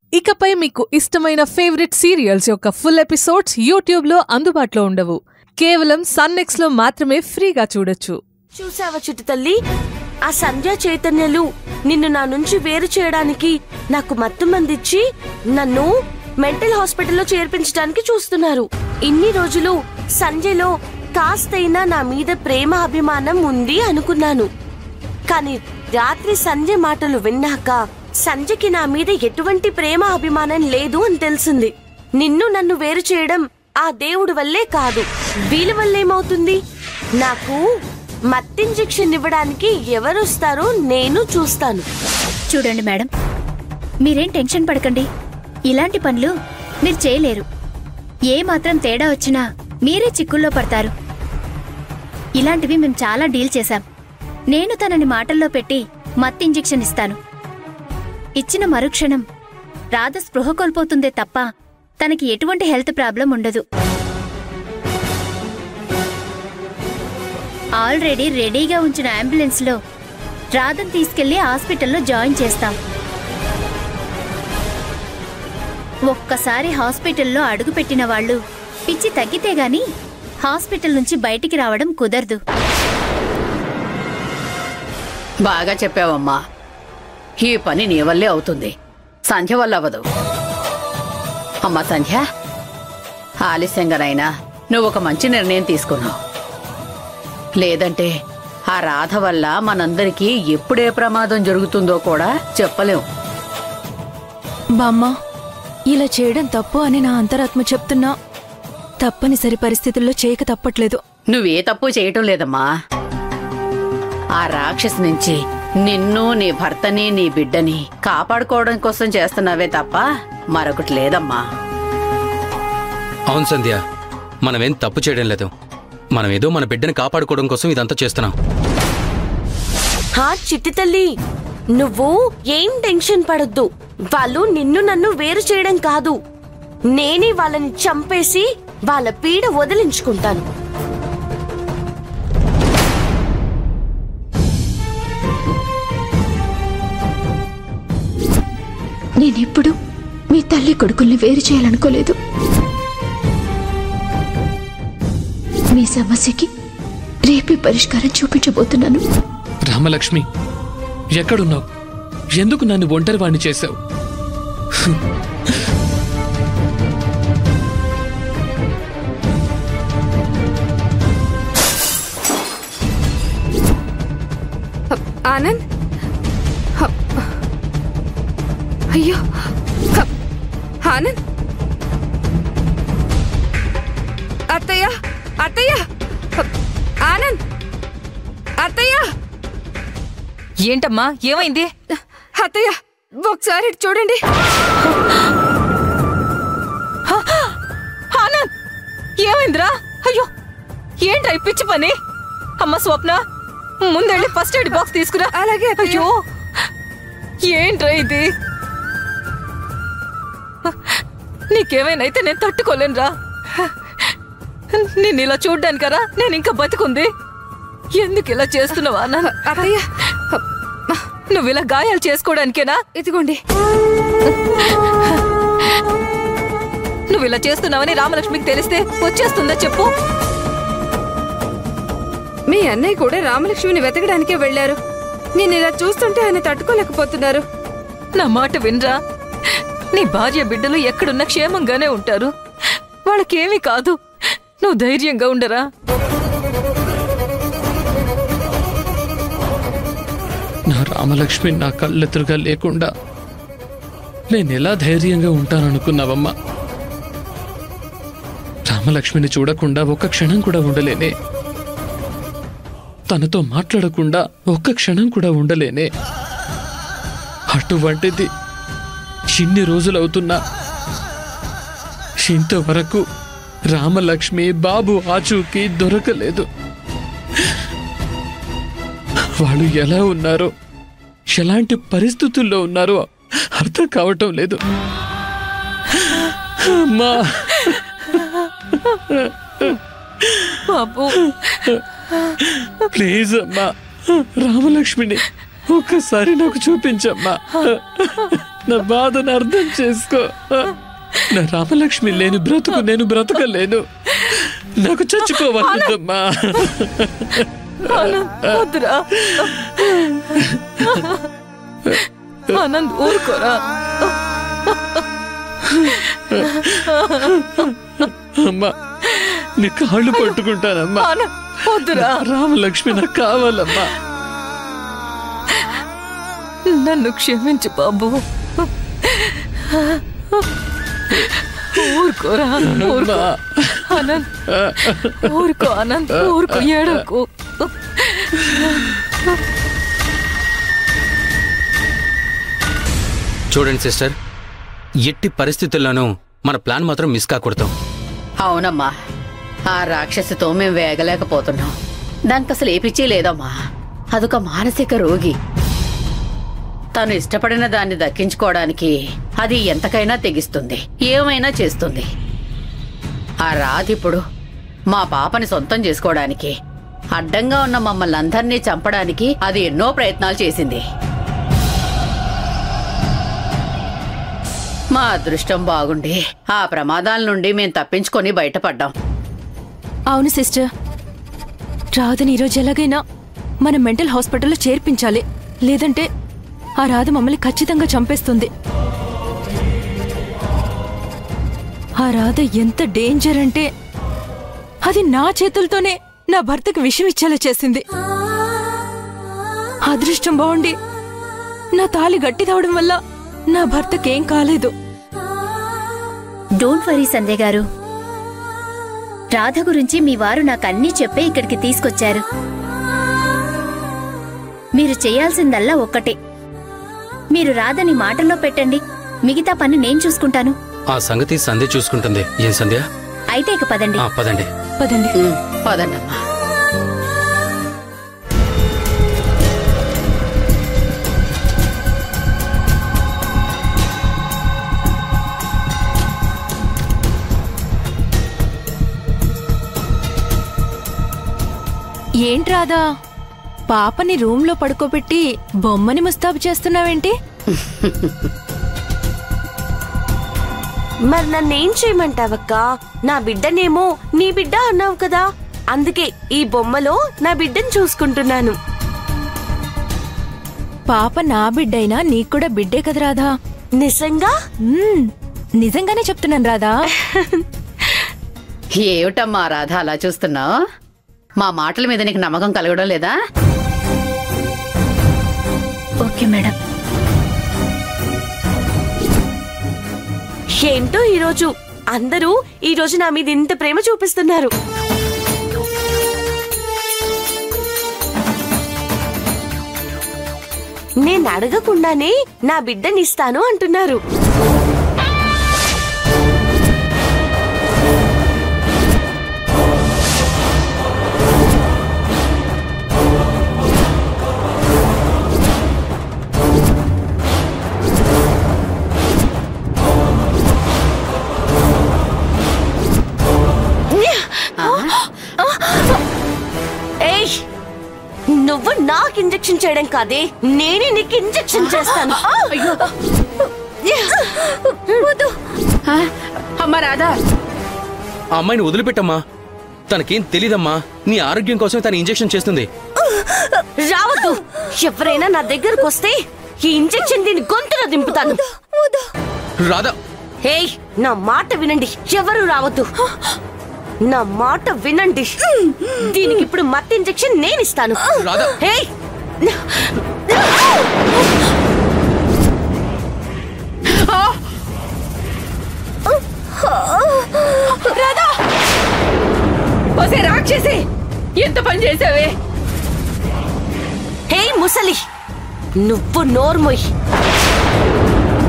ఇకపై మీకు ఇష్టమైన ఫేవరెట్ సీరియల్స్ యొక్క ఫుల్ ఎపిసోడ్స్ యూట్యూబ్లో అందుబాటులో ఉండవు. కేవలం Sun NXT లో మాత్రమే ఫ్రీగా చూడొచ్చు. చూసావా చిట్టి తల్లి, ఆ సంధ్య చైతన్యలు నిన్ను నా నుంచి వేరు చేయడానికి నాకు మత్తు మందిచ్చి నన్ను మెంటల్ హాస్పిటల్లో చేర్పించడానికి చూస్తున్నారు. ఇన్ని రోజులు సంజయ్లో కాస్తైనా నా మీద ప్రేమ అభిమానం ఉంది అనుకున్నాను. కానీ రాత్రి సంజయ్ మాటలు విన్నాక సంజయ్కి నా మీద ఎటువంటి ప్రేమ అభిమానం లేదు అని తెలిసింది. నిన్ను నన్ను వేరు చేయడం ఆ దేవుడి వల్లే కాదు, వీళ్ళ వల్లేమవుతుంది? నాకు మత్తింజెక్షన్ ఇవ్వడానికి ఎవరొస్తారో నేను చూస్తాను. చూడండి మేడం, మీరేం టెన్షన్ పడకండి. ఇలాంటి పనులు మీరు చేయలేరు. ఏ మాత్రం తేడా వచ్చినా మీరే చిక్కుల్లో పడతారు. ఇలాంటివి మేము చాలా డీల్ చేశాం. నేను తనని మాటల్లో పెట్టి మత్తు ఇంజెక్షన్ ఇస్తాను. ఇచ్చిన మరుక్షణం రాధ స్పృహ కోల్పోతుందే తప్ప తనకి ఎటువంటి హెల్త్ ప్రాబ్లం ఉండదు. ఆల్రెడీ రెడీగా ఉంచిన అంబులెన్స్లో రాధను తీసుకెళ్లి హాస్పిటల్లో జాయిన్ చేస్తాం. ఒక్కసారి హాస్పిటల్లో అడుగుపెట్టిన వాళ్ళు పిచ్చి తగ్గితే గాని హాస్పిటల్ నుంచి బయటికి రావడం కుదరదు. బాగా చెప్పావమ్మా. ఈ పని నీ వల్లే అవుతుంది, సంధ్య వల్ల అవ్వదు. అమ్మా సంధ్య, ఆలస్యంగానైనా నువ్వు ఒక మంచి నిర్ణయం తీసుకున్నావు. లేదంటే ఆ రాధ వల్ల మనందరికీ ఎప్పుడే ప్రమాదం జరుగుతుందో కూడా చెప్పలేం. బామ్మ, ఇలా చేయడం తప్పు అని నా అంతరాత్మ చెప్తున్నా తప్పనిసరి పరిస్థితుల్లో చేయక తప్పట్లేదు. నువ్వే తప్పు చేయటం లేదమ్మా. ఆ రాక్షసి నుంచి నిన్ను, నీ భర్తని, నీ బిడ్డని కాపాడుకోవడం కోసం చేస్తున్నావే తప్ప మరొకటి లేదమ్మా. అవును సంధ్య, మనమేం తప్పు చేయడం లేదు. మనమేదో మన బిడ్డని కాపాడుకోవడం కోసం ఇదంతా చేస్తున్నాం. చిట్టి తల్లి, నువ్వు ఏం టెన్షన్ పడొద్దు. వాళ్ళు నిన్ను నన్ను వేరు చేయడం కాదు, నేనే వాళ్ళని చంపేసి వాళ్ళ పీడ వదిలించుకుంటాను. నేనెప్పుడు మీ తల్లి కొడుకుల్ని వేరు చేయాలనుకోలేదు. మీ సమస్యకి రేపే పరిష్కారం చూపించబోతున్నాను. రామలక్ష్మి, ఎక్కడున్నావు? ఎందుకు నన్ను ఒంటరి వాణ్ణి చేశావు? ఆనంద్, అయ్యో ఆనంద్, అత్తయ్య, అత్తయ్య, ఆనంద్, అత్తయ్య. ఏంటమ్మా, ఏమైంది? అత్తయ్య, ఒకసారి చూడండి. ఆనంద్, ఏమైందిరా? అయ్యో, ఏంట్రా ఈ పిచ్చి పని? అమ్మ స్వప్న, ముందెళ్ళి ఫస్ట్ ఎయిడ్ బాక్స్ తీసుకురా. అలాగే. అయ్యో, ఏంట్రా ఇది? నీకేమైనాయితే నేను తట్టుకోలేనురా. నేను ఇలా చూడ్డానికరా నేను ఇంకా బతికుంది. ఎందుకు ఇలా చేస్తున్నావా? అత్తయ్య, నువ్వు ఇలా గాయాలు చేసుకోవడానికేనా? ఇదిగోండి. నువ్వు ఇలా చేస్తున్నావని రామలక్ష్మికి తెలిస్తే వచ్చేస్తుందా చెప్పు? మీ అన్నయ్య కూడా రామలక్ష్మిని వెతకడానికే వెళ్లారు. నేను ఇలా చూస్తుంటే ఆయన తట్టుకోలేకపోతున్నారు. నా మాట వినరా. నీ భార్య బిడ్డలు ఎక్కడున్నా క్షేమంగానే ఉంటారు. వాళ్ళకేమీ కాదు. నువ్వు ధైర్యంగా ఉండరా. నా రామలక్ష్మి నా కళ్ళెదురుగా లేకుండా నేనెలా ధైర్యంగా ఉంటాననుకున్నావమ్మా? రామలక్ష్మిని చూడకుండా ఒక్క క్షణం కూడా ఉండలేనే. తనతో మాట్లాడకుండా ఒక్క క్షణం కూడా ఉండలేనే. అటువంటిది ఇన్ని రోజులవుతున్నా ఇంతవరకు రామలక్ష్మి బాబు ఆచూకీ దొరకలేదు. వాళ్ళు ఎలా ఉన్నారో, ఎలాంటి పరిస్థితుల్లో ఉన్నారో అర్థం కావటం లేదు. అమ్మా, బాబు, ప్లీజ్ అమ్మా, రామలక్ష్మిని ఒక్కసారి నాకు చూపించమ్మా. నా బాధను అర్థం చేసుకో. నా రామలక్ష్మి లేని బ్రతుకు నేను బ్రతకలేను. నాకు చచ్చిపోవాలమ్మా. వద్దురా ఆనంద్, ఊరుకోరా. అమ్మా నీ కాళ్ళు పట్టుకుంటానమ్మా. వద్దురా, రామలక్ష్మి నాకు కావాలమ్మా. నన్ను క్షమించు బాబు. ఊరుకోరా, ఊరుకో ఆనంద్, ఊరుకో ఆనంద్, ఊరుకో, ఏడకు. చూడండి సిస్టర్, ఎట్టి పరిస్థితుల్లోనూ మన ప్లాన్ మాత్రం మిస్ కాకూడదు. అవునమ్మా, ఆ రాక్షసితో మేం వేగలేకపోతున్నాం. దానికి అసలు ఏ పిచ్చి లేదమ్మా. అదొక మానసిక రోగి. తను ఇష్టపడిన దాన్ని దక్కించుకోవడానికి అది ఎంతకైనా తెగిస్తుంది, ఏమైనా చేస్తుంది. ఆ రాధిప్పుడు మా పాపని సొంతం చేసుకోవడానికి, అడ్డంగా ఉన్న మమ్మల్ని అందరినీ చంపడానికి అది ఎన్నో ప్రయత్నాలు చేసింది. మా అదృష్టం బాగుండి ఆ ప్రమాదాల నుండి మేం తప్పించుకొని బయటపడ్డాం. అవును సిస్టర్, రాధని ఈరోజు ఎలాగైనా మనం మెంటల్ హాస్పిటల్లో చేర్పించాలి. లేదంటే ఆ రాధ మమ్మల్ని ఖచ్చితంగా చంపేస్తుంది. ఆ రాధ ఎంత డేంజర్ అంటే అది నా చేతులతోనే నా భర్తకి విషం ఇచ్చేలా చేసింది. అదృష్టం బాగుండి నా తాళి గట్టిదవడం వల్ల నా భర్తకేం కాలేదు. డోంట్ వరీ సంధ్య గారు. రాధ గురించి మీ వారు నాకు అన్నీ చెప్పే ఇక్కడికి తీసుకొచ్చారు. మీరు చేయాల్సిందల్లా ఒక్కటే, మీరు రాధని మాటల్లో పెట్టండి. మిగతా పని నేను చూసుకుంటాను. ఆ సంగతి సంధ్య చూసుకుంటుంది. ఏం సంధ్య? అయితే ఇక పదండి. పదండి పదండి. పదండమ్మా. ఏంట్రాదా, పాపని రూమ్లో పడుకోబెట్టి బొమ్మని ముస్తాబు చేస్తున్నావేంటి? మరి నన్నేం చేయమంటావక్క? నా బిడ్డనేమో నీ బిడ్డ అన్నావు కదా, అందుకే ఈ బొమ్మలో నా బిడ్డను చూసుకుంటున్నాను. పాప నా బిడ్డైనా నీకు కూడా బిడ్డే కదా రాధా. నిజంగా? నిజంగానే చెప్తున్నాను రాధా. ఏమిటమ్మా రాధ అలా చూస్తున్నావు? మా మాటల మీద నీకు నమ్మకం కలగడం లేదా? Okay madam. ఏంటో అందరూ ఈ రోజు నా మీద ఇంత ప్రేమ చూపిస్తున్నారు. నేను అడగకుండానే నా బిడ్డనిస్తాను అంటున్నారు. నువ్వు నాకు ఇంజెక్షన్ చేయడం కాదే, నేనే నీకు ఇంజెక్షన్ చేస్తాను. అమ్మా రాధా, ఆ అమ్మాయిని వదిలిపెట్టమ్మా. తనకేం తెలీదమ్మా. నీ ఆరోగ్యం కోసం తన ఇంజెక్షన్ చేస్తుంది. రావద్దు. ఎవరైనా నా దగ్గరకు వస్తే ఈ ఇంజెక్షన్ దీని గొంతులో దింపుతాను. రాధా, హే, నా మాట వినండి. ఎవరు రావద్దు. నా మాట వినండి. దీనికి ఇప్పుడు మత్తు ఇంజెక్షన్ నేను ఇస్తాను. హే, రాక్షసి, ఎంత పని చేసావే? హే ముసలి, నువ్వు నోర్మోయ్.